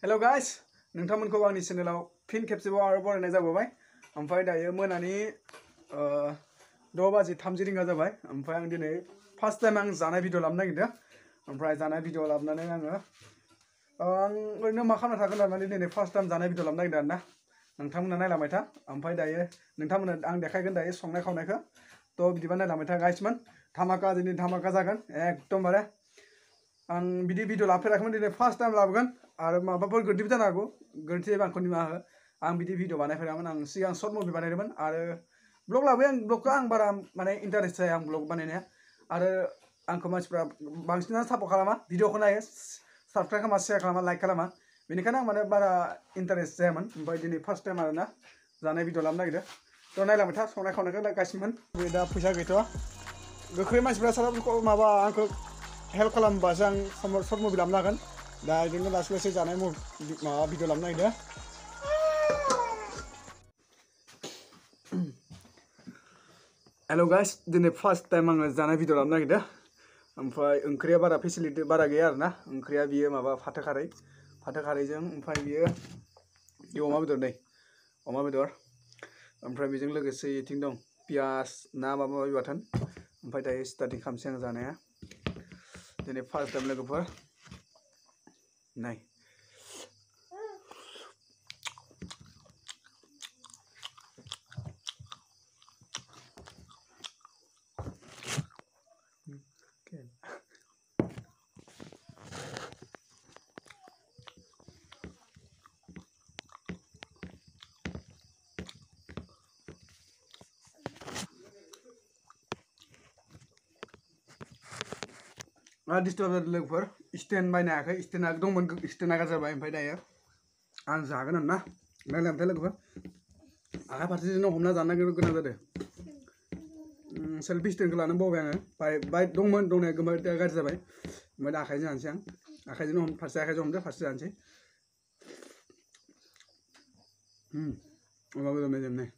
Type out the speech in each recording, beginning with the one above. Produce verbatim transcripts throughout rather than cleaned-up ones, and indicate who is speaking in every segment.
Speaker 1: Hello guys नोंथांमोनखौ आंनि चेनेलाव fin खेबसेबाव आरो बरायनाय जाबावबाय ओमफ्राय दायो मोनानि द' बाजि थामजि रिंगा जाबाय ओमफ्राय आं दिनै फार्स्ट टाइम आं जानाय भिडिअ लाबोनो नागिरदों ओमफ्राय जानाय भिडिअ लाबोनानै आङो आं ओरैनो मा खालामना थागोन होननानै दिनै फार्स्ट टाइम जानाय भिडिअ लाबोनो नागिरदों आरोना नोंथांमोना नायलांबाय था ओमफ्राय दायो नोंथांमोना आं देखायगोन दायो संनाय खावनायखौ थ' बिदिबा नायलांबाय था गाइसमोन धामाका दिनै धामाका जागोन एकदमबारे आं बिदि भिडिअ लाफेराखैमोन दिनै फार्स्ट टाइम लाबोगोन आरो माबाफोर गोरोन्थिबो जानो हागौ गोरोन्थि जायोबा आंखौ निमाहा हो आं बिदि भिडिअ बानायफेरामोन आं सिगां सर्ट मुभि बानायदोंमोन आरो ब्लग लाबोयो आं ब्लगखौ आं बारा माने इन्टारेस्ट जाया आं ब्लग बानायनाया आरो आंखौ मानसिफ्रा बांसिनानो सापर्ट खालामा भिडिअखौ नायो साबस्क्राइब खालामा शेयार खालामा लाइक खालामा बेनिखायनो आं माने बारा इन्टारेस्ट जायामोन ओमफ्राय दिनै फार्स्ट टाइम आरोना जानाय भिडिअ लाबोनो नागिरदों थ' नायलांबाय था संनाय खावनायखौ गासिमोन दा फैसा गैथ'वा गोख्रै मानसिफ्रा सारा माबा आंखौ हेल्प खालामबासो आं सर्ट मुभि लाबोनो हागोन दा बिदिनो लासै लासै जानाय माबा भिडिअ लाबोनो नागिरदों हेल' गाइस दिनै फार्स्ट टाइम आङो जानाय भिडिअ लाबोनो नागिरदों ओमफ्राय ओंख्रिया बारा फेसिलिटि बारा गैया आरोना ओंख्रिया बियो माबा फाथो खारै फाथो खारैजों ओमफ्राय बियो बियो अमा बेदर नै अमा बेदर ओमफ्राय बेजों लोगोसे इथिं दं पियास ना माबा माबि बाथोन ओमफ्राय दायो स्टार्टिं खालामसै आं जानाया दिनै फार्स्ट टाइम लोगोफोर नाय डिस्टार्ब जादों लोगोफोर स्टेन्ड बायनो हायाखै स्टेन्डआ दंमोन स्टेन्डआ गाज्रि जाबाय ओमफ्राय दायो आं जागोन आरोना नायलांबाय लोगोफोर आखाइ फारसेजोंनो हमना जानो गोनां जादों सेल्फि स्टेन्डखौ लानो बावबाय आङो बाय बाय दंमोन दंनाया गोबां गाज्रि जाबाय ओमफ्राय दा आखाइजों जानोसै आं आखाइजोंनो फारसे आखाइजों हमदो फारसे जानोसै अमा बेदर मेजेम नै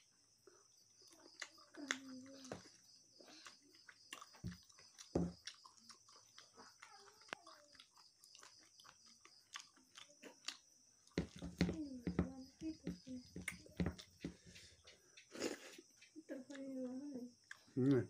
Speaker 1: Hmm.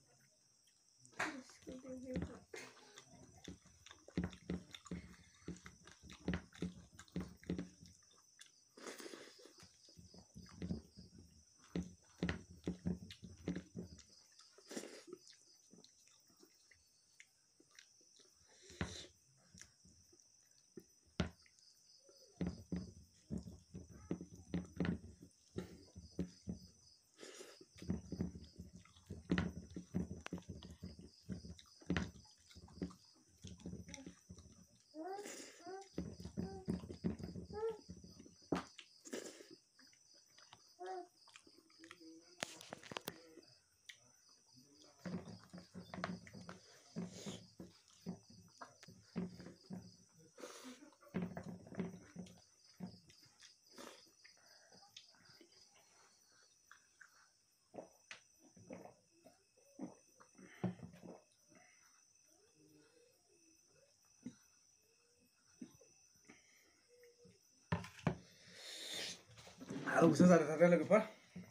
Speaker 1: Aduh, bisa sadar-sadar lagi, Pak.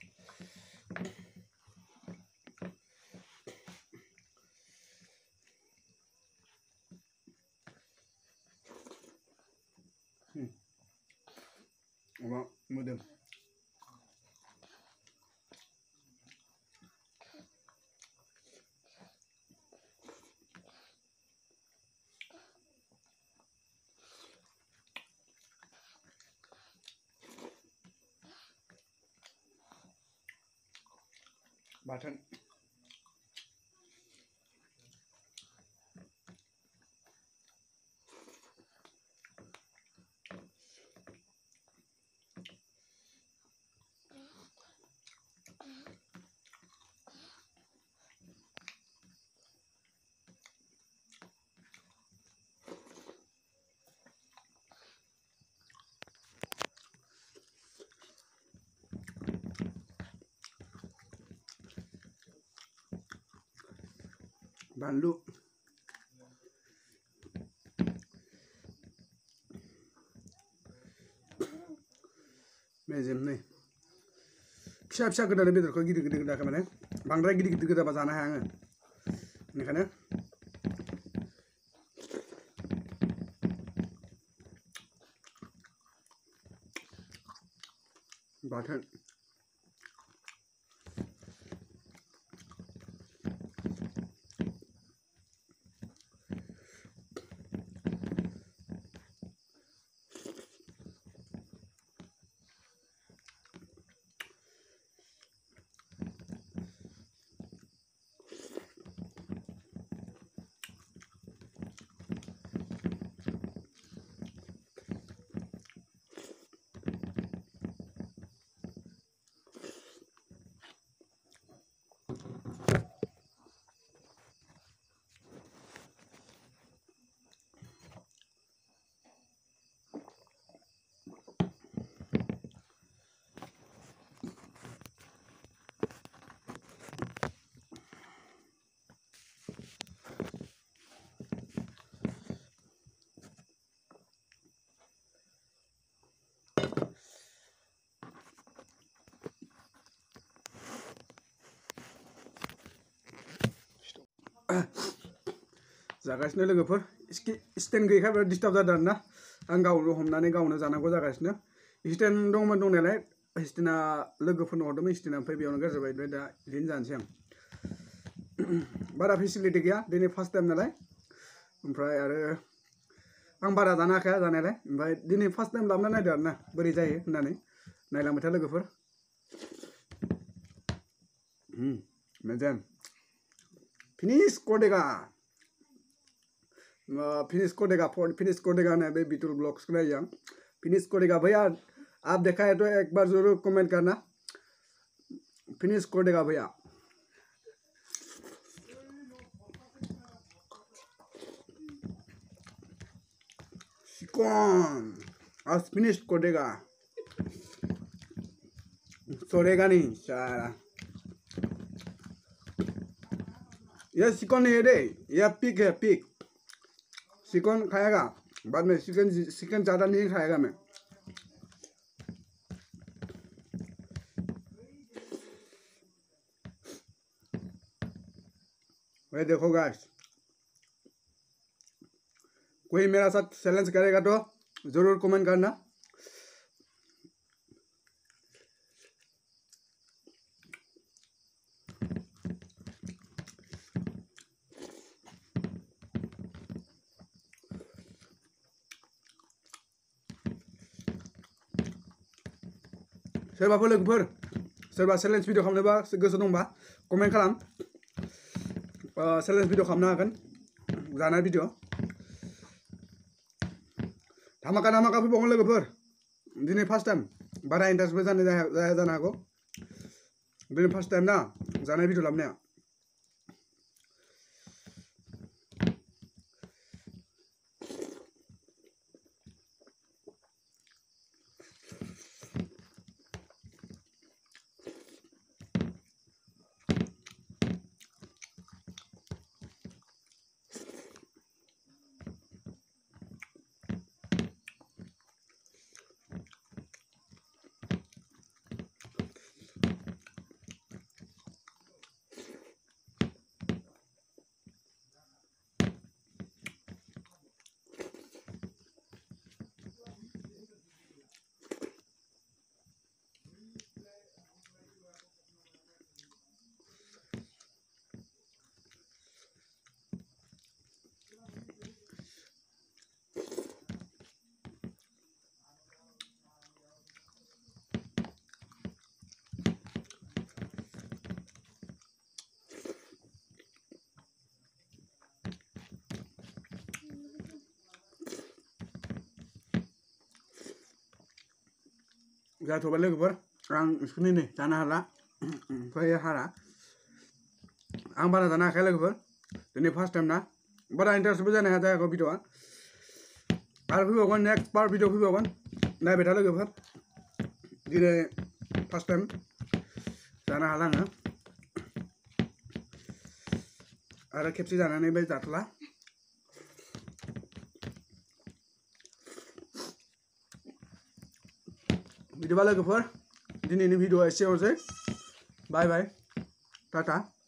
Speaker 1: Hmm. Apa, modem. Button. Balu. मेजेम नै फिसा फिसा गोदानाय बेदरखौ गिदिर गिदिर गोदाखौ माने बांद्राय गिदिर गिदिर गोदाबा जानो हाया आङो बेनिखायनो बाथोन जागासिनो लोगोफोर स्टेन गैयैखाय बिराद डिस्टार्ब जादों आरोना आं गावनो हमनानै गावनो जानांगौ जागासिनो स्टेन दंमोन दंनायालाय स्टेना लोगोफोरनो हरदोंमोन स्टेना ओमफ्राय बेयावनो गाज्रि जाबाय ओमफ्राय दा बिदिनो जानोसै आं बारा फेसिलिटि गैया दिनै फार्स्ट टाइम नालाय ओमफ्राय आरो आं बारा जानो हाखाया जानायालाय ओमफ्राय दिनै फार्स्ट टाइम लाबोना नायदो आरोना बोरै जायो होननानै नायलांबाय था लोगोफोर मेजेम फिनिश करेगा फिनिश करेगा फिनिश करेगा ने बे बिटुल ब्लॉग्स को नहीं फिनिश करेगा भैया आप देखा है तो एक बार जरूर कमेंट करना फिनिश करेगा भैया चिकन आज फिनिश करेगा सोरेगा नहीं सारा ये चिकन नहीं है रे ये पिग है पिग चिकन खाएगा बाद में चिकन चिकन ज़्यादा नहीं खाएगा मैं भाई देखो गाइस कोई मेरा साथ चैलेंज करेगा तो ज़रूर कमेंट करना सोरबाफोर लोगोफोर सोरबा चेलेन्ज भिडिअ खालामनोबा गोसो दंबा कमेन्ट खालाम चेलेन्ज भिडिअ खालामनो हागोन जानाय भिडिअ धामाका धामाका फैबावगोन लोगोफोर दिनै फार्स्ट टाइम बारा इन्टारेस्टबो जानो जाया जानो हागौ दिनै फार्स्ट टाइम ना जानाय भिडिअ लाबोनाया जाथ'बाय लोगोफोर आं इसखौनो नै जानो हाला ओमफ्राय हारा आं बारा जानो हाखाया लोगोफोर दिनै फार्स्ट टाइम ना बारा इन्टारेस्टबो जानो हाया जायाखौ भिडिअआ आरो फैबावगोन नेक्स्ट पार्ट भिडिअ फैबावगोन नायबाय था लोगोफोर दिनै फार्स्ट टाइम जानो हाला आङो आरो खेबसे जानानै बे जाथ'ला बिदिबा लोगोफोर दिनैनि भिडिअ'आ एसेयावनोसै बाय बाय टाटा